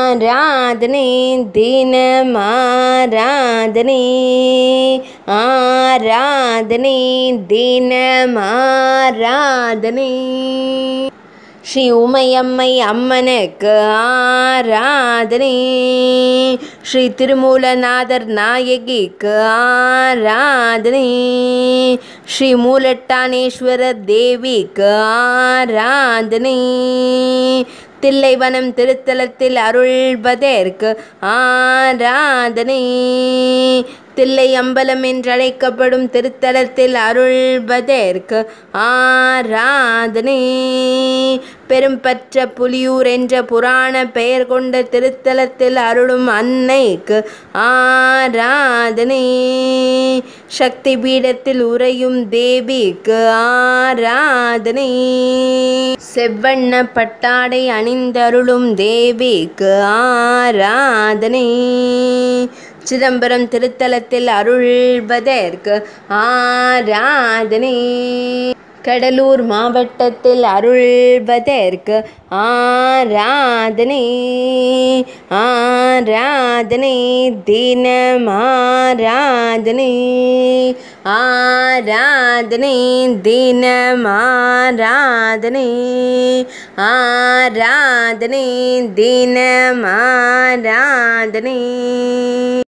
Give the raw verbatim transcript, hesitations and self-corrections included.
ஆராதனை தினம் ஆராதனை ஆராதனை தினம் ஆராதனை ஸ்ரீ உமையம்மை அம்மனுக்கு ஆராதனை ஸ்ரீ திருமூலநாதர் நாயகிக்கு ஆராதனை ஸ்ரீ மூலட்டானேஸ்வரர் தேவிக்கு ஆராதனை தில்லைவனம் திருத்தலத்தில் அருள்வதற்கு ஆராதனை தில்லை அம்பலம் என்றழைக்கப்படும் திருத்தலத்தில் அருள்வதற்கு ஆராதனை பெரும்பற்ற புலியூர் என்ற புராண பெயர் கொண்ட திருத்தலத்தில் அருளும் அன்னைக்கு ஆராதனை சக்தி பீடத்தில் உறையும் தேவிக்கு ஆராதனை செவ்வண்ண பட்டாடை அணிந்தருளும் தேவிக்கு ஆராதனை சிதம்பரம் திருத்தலத்தில் அருள்வதற்கு ஆராதனை கடலூர் மாவட்டத்தில் அருள்வதற்கு ஆராதனை ஆராதனை தினம் ஆராதனை ஆராதனை தினம் ஆராதனை ஆராதனை தினம் ஆராதனை